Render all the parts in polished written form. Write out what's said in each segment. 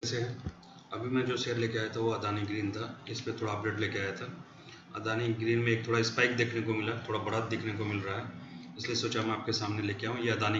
से अभी मैं जो शेयर लेके आया था वो अदानी ग्रीन था। इस पर थोड़ा अपडेट लेके आया था। अदानी ग्रीन में एक थोड़ा स्पाइक देखने को मिला, थोड़ा बढ़त देखने को मिल रहा है, इसलिए सोचा मैं आपके सामने लेके आऊँ। ये अदानी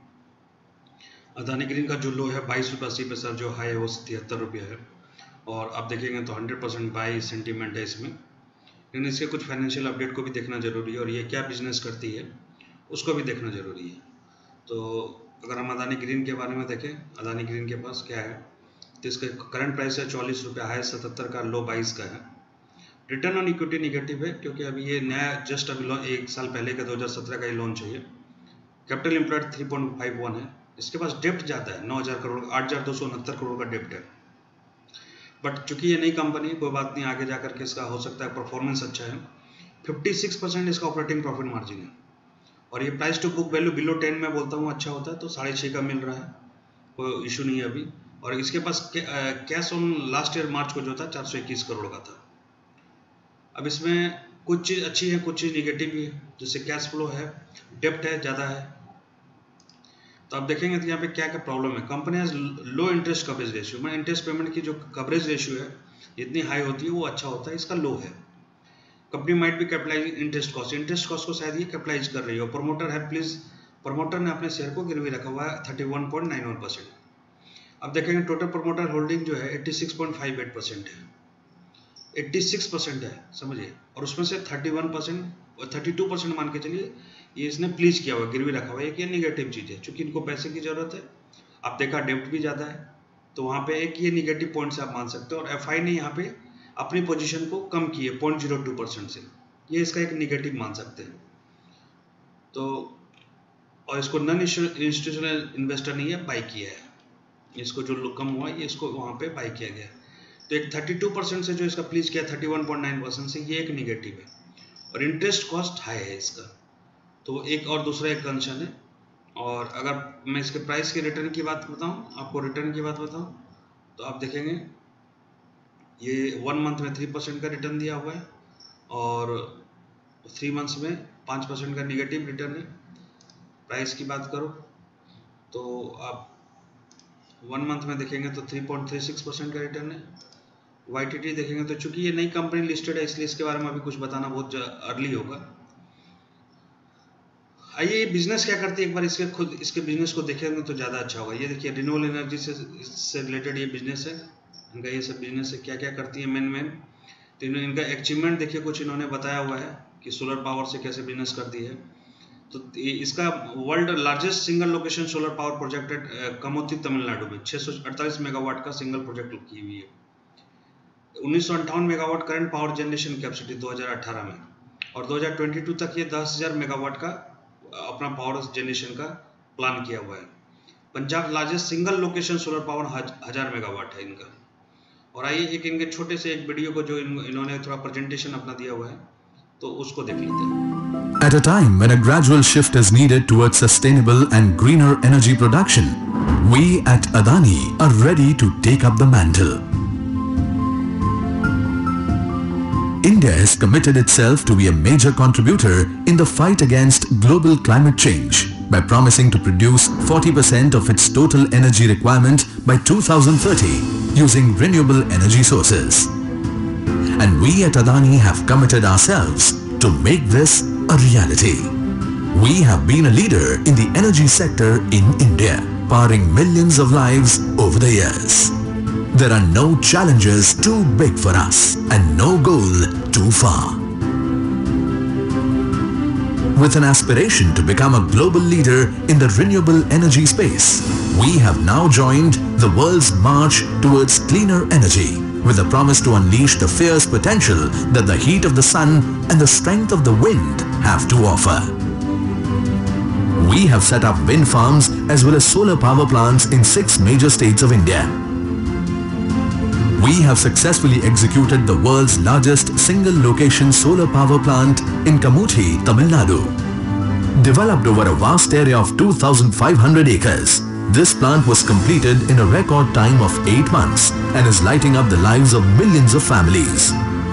ग्रीन का जो लो है 22.80 जो हाई है वो 73 रुपये है। और आप देखेंगे तो 100% बाई सेंटीमेंट है इसमें, लेकिन इसके कुछ फाइनेंशियल अपडेट को भी देखना ज़रूरी है और ये क्या बिजनेस करती है उसको भी देखना ज़रूरी है। तो अगर हम अदानी ग्रीन के बारे में देखें, अदानी ग्रीन के पास क्या है तो इसका करंट प्राइस है 44 रुपये, हाई 77 का, लो 22 का है। रिटर्न ऑन इक्विटी निगेटिव है क्योंकि अभी ये नया जस्ट अभी एक साल पहले का 2017 का ही लॉन्च है। कैपिटल एम्प्लॉयड 3.51 है। इसके पास डेप्ट ज़्यादा है, 9,000 करोड़, 8,269 करोड़ का डेप्ट है। बट चूंकि ये नई कंपनी है, कोई बात नहीं, आगे जाकर के इसका हो सकता है परफॉर्मेंस अच्छा है। 56% इसका ऑपरेटिंग प्रॉफिट मार्जिन है और ये price to book value below 10 में बोलता हूँ अच्छा होता है, तो 6.5 का मिल रहा है, कोई इशू नहीं है अभी। और इसके पास cash on last year March को जो था 421 करोड़ का था। अब इसमें कुछ चीज़ अच्छी है, कुछ चीज़ निगेटिव भी है। जैसे कैश फ्लो है, डेप्ट है, ज़्यादा है। तो आप देखेंगे तो यहाँ पे क्या क्या प्रॉब्लम है। Company has low interest coverage ratio, मैं इंटरेस्ट पेमेंट की जो कवरेज रेशियो है जितनी हाई होती है वो अच्छा होता है, इसका लो है। कंपनी माइट भी कैपिटलाइज इंटरेस्ट कॉस्ट को शायद ये कैपिटलाइज कर रही है। प्रमोटर है, प्लीज, प्रमोटर ने अपने शेयर को गिरवी रखा हुआ है 31.91%। अब देखेंगे टोटल प्रमोटर होल्डिंग जो है 86.58% है, 86% है, समझिए। और उसमें से 31% और 32% मान के चलिए ये इसने प्लीज किया हुआ, गिरवी रखा हुआ है। ये निगेटिव चीज़ है, चूंकि इनको पैसे की जरूरत है। आप देखा डेप्ट भी ज़्यादा है, तो वहाँ पे एक ये निगेटिव पॉइंट से आप मान सकते हो। और एफआई ने यहाँ पे अपनी पोजीशन को कम की है 0.02% से, ये इसका एक निगेटिव मान सकते हैं। तो और इसको नॉन इंस्टीट्यूशनल इन्वेस्टर ने ये बाई किया है, इसको जो कम हुआ है ये इसको वहाँ पे बाई किया गया। तो एक 32% से जो इसका प्लीज किया 31.9% से, ये एक निगेटिव है। और इंटरेस्ट कॉस्ट हाई है इसका, तो एक और दूसरा एक कंसर्न है। और अगर मैं इसके प्राइस के रिटर्न की बात बताऊँ, आपको रिटर्न की बात बताऊँ, तो आप देखेंगे ये 1 मंथ में 3% का रिटर्न दिया हुआ है और 3 मंथ्स में 5% का निगेटिव रिटर्न है। प्राइस की बात करो तो आप 1 मंथ में देखेंगे तो 3.36% का रिटर्न है। YTD देखेंगे तो चूंकि ये नई कंपनी लिस्टेड है इसलिए इसके बारे में अभी कुछ बताना बहुत अर्ली होगा। आइए ये बिजनेस क्या करती है एक बार इसके बिजनेस को देखेंगे तो ज़्यादा अच्छा होगा। ये देखिए रिन्यूएबल एनर्जी से रिलेटेड ये बिजनेस है इनका, ये सब बिजनेस है। क्या क्या करती है मेन तो इनका अचीवमेंट देखिए, कुछ इन्होंने बताया हुआ है कि सोलर पावर से कैसे बिजनेस करती है। तो इसका world largest single location solar power project है कमोती तमिलनाडु में, 648 मेगावाट का सिंगल प्रोजेक्ट की हुई है। 1958 megawatt current power generation capacity 2018 में, और 2022 तक ये 10,000 मेगावाट का अपना पावर जनरेशन का प्लान किया हुआ है। Punjab largest single location solar power 1000 megawatt है इनका। और आइए एक इनके छोटे से एक वीडियो को जो इन्होंने थोड़ा प्रेजेंटेशन अपना दिया हुआ है तो उसको देख लेते हैं। At a time when a gradual shift is needed towards sustainable and greener energy production, we at Adani are ready to take up the mantle. India has committed itself to be a major contributor in the fight against global climate change by promising to produce 40% of its total energy requirement by 2030 using renewable energy sources. And we at Adani have committed ourselves to make this a reality. We have been a leader in the energy sector in India, powering millions of lives over the years. There are no challenges too big for us and no goal too far. With an aspiration to become a global leader in the renewable energy space, we have now joined the world's march towards cleaner energy with a promise to unleash the fierce potential that the heat of the sun and the strength of the wind have to offer. We have set up wind farms as well as solar power plants in 6 major states of India. We have successfully executed the world's largest single location solar power plant in Kamuthi, Tamil Nadu. Developed over a vast area of 2,500 acres, this plant was completed in a record time of 8 months and is lighting up the lives of millions of families.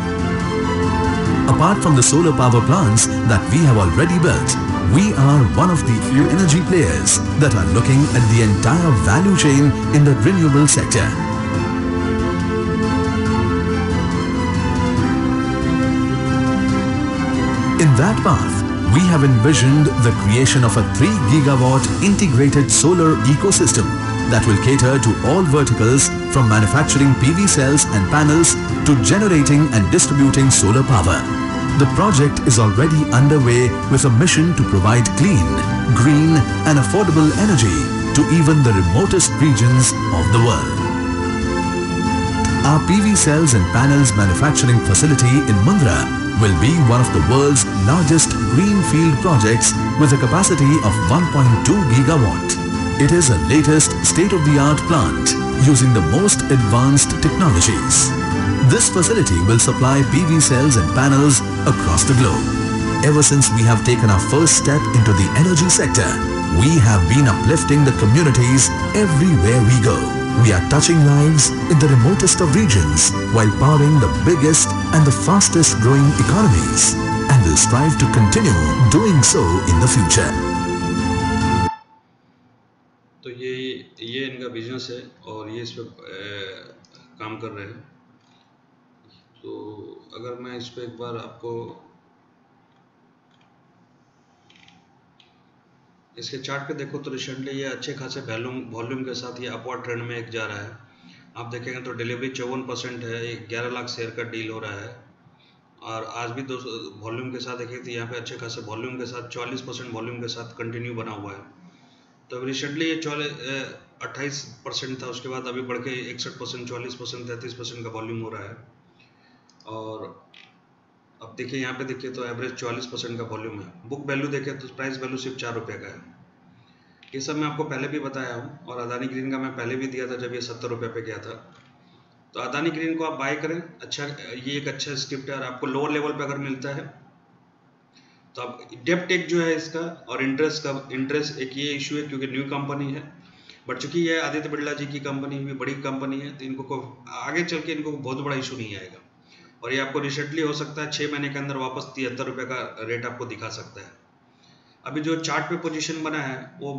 Apart from the solar power plants that we have already built, we are one of the few energy players that are looking at the entire value chain in the renewable sector. In that path, we have envisioned the creation of a 3 gigawatt integrated solar ecosystem that will cater to all verticals from manufacturing PV cells and panels to generating and distributing solar power. The project is already underway with a mission to provide clean, green and affordable energy to even the remotest regions of the world. Our PV cells and panels manufacturing facility in Mundra will be one of the world's largest greenfield projects with a capacity of 1.2 gigawatt. It is a latest state-of-the-art plant using the most advanced technologies. This facility will supply PV cells and panels across the globe. Ever since we have taken our first step into the energy sector, we have been uplifting the communities everywhere we go. We are touching lives in the remotest of regions while powering the biggest and the fastest growing economies, and will strive to continue doing so in the future. तो ये इनका business है और ये इस पे काम कर रहे हैं। तो अगर मैं इस पे एक बार आपको इसके चार्ट पे देखो तो रिसेंटली ये अच्छे खासे वॉल्यूम के साथ ये अपवर्ड ट्रेंड में एक जा रहा है। आप देखेंगे तो डिलीवरी 54% है, 11 लाख शेयर का डील हो रहा है और आज भी वॉल्यूम के साथ देखिए तो यहाँ पे अच्छे खासे वॉल्यूम के साथ 44% वॉल्यूम के साथ कंटिन्यू बना हुआ है। तो रिसेंटली ये 28% था, उसके बाद अभी बढ़ के 61%, 40%, 33% का वॉल्यूम हो रहा है। और अब देखिए यहाँ पे देखिए तो एवरेज 44% का वॉल्यूम है। बुक वैल्यू देखें तो प्राइस वैल्यू सिर्फ 4 रुपये का है। ये सब मैं आपको पहले भी बताया हूँ और अदानी ग्रीन का मैं पहले भी दिया था जब ये 70 रुपये पे गया था। तो अदानी ग्रीन को आप बाय करें, अच्छा ये एक अच्छा स्क्रिप्ट है। आपको लोअर लेवल पे अगर मिलता है तो आप डेप्ट एक जो है इसका और इंटरेस्ट एक ये इशू है क्योंकि न्यू कंपनी है, बट चूंकि ये आदित्य बिरला जी की कंपनी भी बड़ी कंपनी है तो इनको आगे चल के इनको बहुत बड़ा इशू नहीं आएगा। और ये आपको रिसेंटली हो सकता है 6 महीने के अंदर वापस 73 रुपये का रेट आपको दिखा सकता है। अभी जो चार्ट पे पोजीशन बना है वो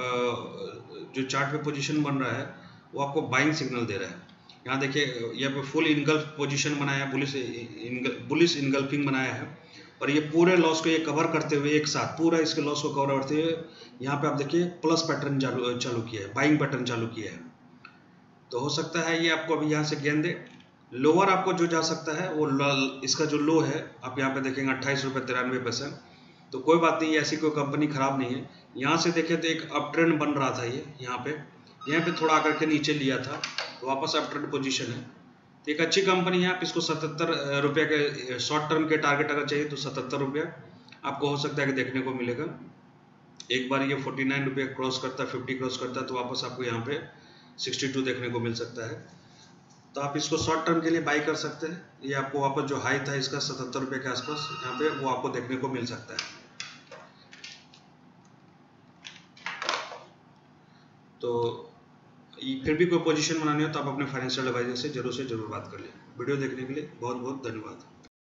जो चार्ट पे पोजीशन बन रहा है वो आपको बाइंग सिग्नल दे रहा है। यहाँ देखिए यहाँ पे फुल इनगल्फ पोजीशन बनाया है, बुलिश इनगल्फिंग बनाया है और ये पूरे लॉस को ये कवर करते हुए एक साथ पूरा इसके लॉस को कवर करते हुए यहाँ पे आप देखिए प्लस पैटर्न चालू किया है, बाइंग पैटर्न चालू किया है। तो हो सकता है ये आपको अभी यहाँ से गेन दे। लोअर आपको जो जा सकता है वो इसका जो लो है आप यहाँ पे देखेंगे 28 रुपये 93 पैसे। तो कोई बात नहीं, ऐसी कोई कंपनी खराब नहीं है। यहाँ से देखें तो एक अप ट्रेंड बन रहा था, ये यहाँ पे थोड़ा आकर के नीचे लिया था तो वापस अप ट्रेंड पोजीशन है। तो एक अच्छी कंपनी है, आप इसको 77 रुपये के शॉर्ट टर्म के टारगेट अगर चाहिए तो 77 रुपये आपको हो सकता है कि देखने को मिलेगा। एक बार ये 49 रुपये क्रॉस करता है, 50 क्रॉस करता है तो वापस आपको यहाँ पे 62 देखने को मिल सकता है। तो आप इसको शॉर्ट टर्म के लिए बाई कर सकते हैं। ये आपको वापस जो हाई था इसका 77 रुपये के आसपास यहाँ पे वो आपको देखने को मिल सकता है। तो फिर भी कोई पोजीशन बनानी हो तो आप अपने फाइनेंशियल एडवाइजर से जरूर बात कर लें। वीडियो देखने के लिए बहुत बहुत धन्यवाद।